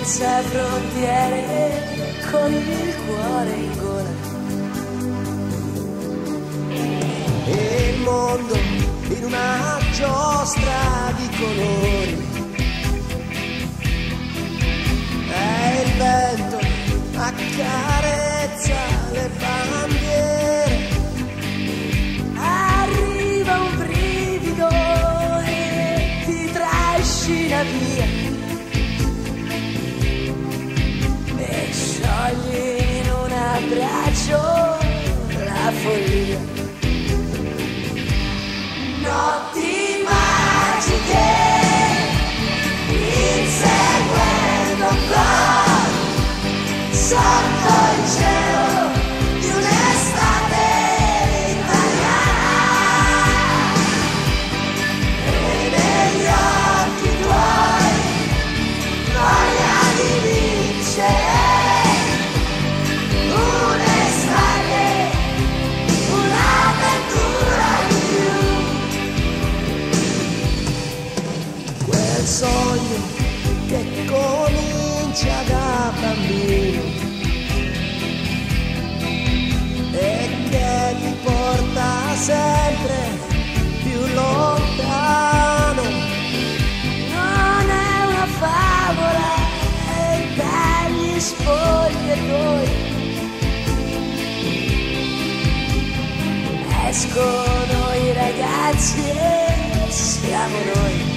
senza frontiere, con il cuore in gola. E il mondo in una giostra di colori. E il vento accarezza le bandiere. Arriva un brivido e ti trascina via e sciogli in un abbraccio la follia. Notti magiche, inseguendo ancora sotto il cielo di un'estate italiana. E negli occhi tuoi voglia di vincere. Un'estate, un'avventura in più. Quel sogno che comincia da bambino e che ti porta sempre più lontano. Non è una favola, è dagli spogliatoi. Escono i ragazzi e siamo noi.